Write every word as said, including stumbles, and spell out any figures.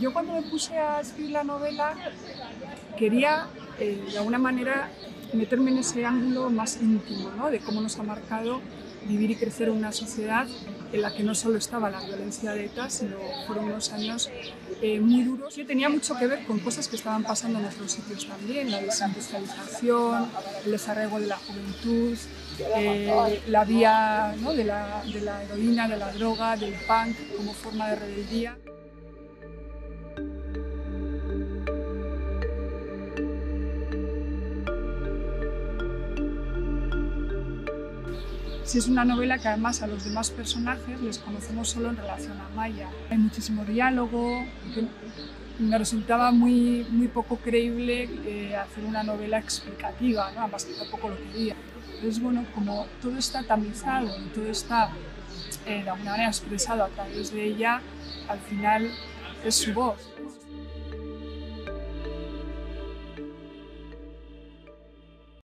yo cuando me puse a escribir la novela quería, eh, de alguna manera, meterme en ese ángulo más íntimo, ¿no? De cómo nos ha marcado vivir y crecer en una sociedad en la que no solo estaba la violencia de ETA, sino fueron unos años eh, muy duros, que tenía mucho que ver con cosas que estaban pasando en otros sitios también, la desindustrialización, el desarraigo de la juventud, eh, la vía, ¿no? de, la, de la heroína, de la droga, del punk como forma de rebeldía. Sí, es una novela que además a los demás personajes les conocemos solo en relación a Maya. Hay muchísimo diálogo, que me resultaba muy, muy poco creíble eh, hacer una novela explicativa, ¿no? Además que tampoco lo quería. Entonces, bueno, como todo está tamizado y todo está eh, de alguna manera expresado a través de ella, al final es su voz.